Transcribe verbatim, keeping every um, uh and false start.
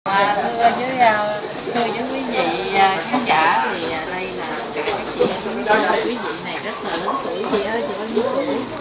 À, thưa với uh, thưa với quý vị uh, khán giả thì uh, đây là các chị em quý vị này rất là lớn tuổi. Chị ơi, chị bao nhiêu tuổi?